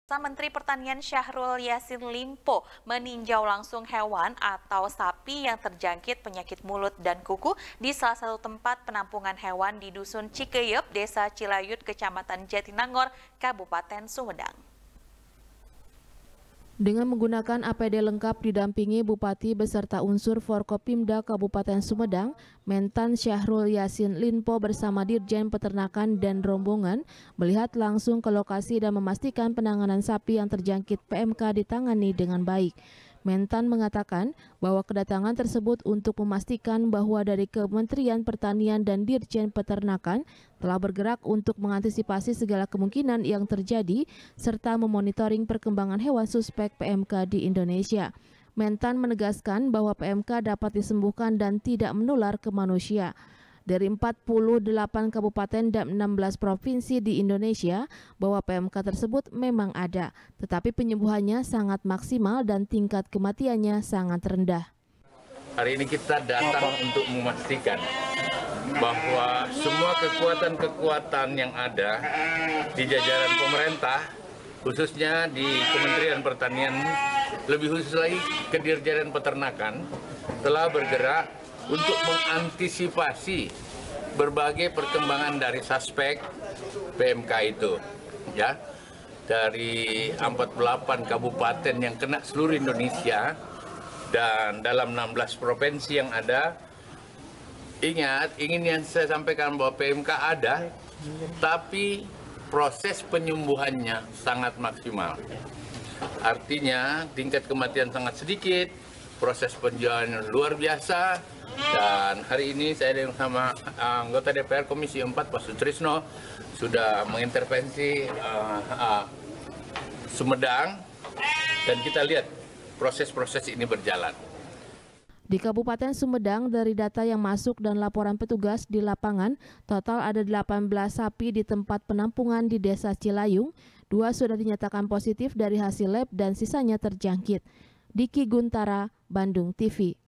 Menteri Pertanian Syahrul Yassin Limpo meninjau langsung hewan atau sapi yang terjangkit penyakit mulut dan kuku di salah satu tempat penampungan hewan di Dusun Cikeyep, Desa Cilayut, Kecamatan Jatinangor, Kabupaten Sumedang. Dengan menggunakan APD lengkap didampingi Bupati beserta unsur Forkopimda Kabupaten Sumedang, Mentan Syahrul Yassin Limpo bersama Dirjen Peternakan dan rombongan melihat langsung ke lokasi dan memastikan penanganan sapi yang terjangkit PMK ditangani dengan baik. Mentan mengatakan bahwa kedatangan tersebut untuk memastikan bahwa dari Kementerian Pertanian dan Dirjen Peternakan telah bergerak untuk mengantisipasi segala kemungkinan yang terjadi serta memonitoring perkembangan hewan suspek PMK di Indonesia. Mentan menegaskan bahwa PMK dapat disembuhkan dan tidak menular ke manusia. Dari 48 kabupaten dan 16 provinsi di Indonesia, bahwa PMK tersebut memang ada, tetapi penyembuhannya sangat maksimal dan tingkat kematiannya sangat rendah. Hari ini kita datang untuk memastikan bahwa semua kekuatan-kekuatan yang ada di jajaran pemerintah, khususnya di Kementerian Pertanian, lebih khusus lagi ke Dirjen Peternakan, telah bergerak untuk mengantisipasi berbagai perkembangan dari suspek PMK itu, ya, dari 48 kabupaten yang kena seluruh Indonesia dan dalam 16 provinsi yang ada. Ingat, ingin yang saya sampaikan bahwa PMK ada, tapi proses penyembuhannya sangat maksimal. Artinya tingkat kematian sangat sedikit, proses penjualan luar biasa. Dan hari ini saya sama anggota DPR Komisi 4 Pak Sutrisno sudah mengintervensi Sumedang dan kita lihat proses-proses ini berjalan. Di Kabupaten Sumedang, dari data yang masuk dan laporan petugas di lapangan, total ada 18 sapi di tempat penampungan di Desa Cilayung. 2 sudah dinyatakan positif dari hasil lab dan sisanya terjangkit. Diki Guntara, Bandung TV.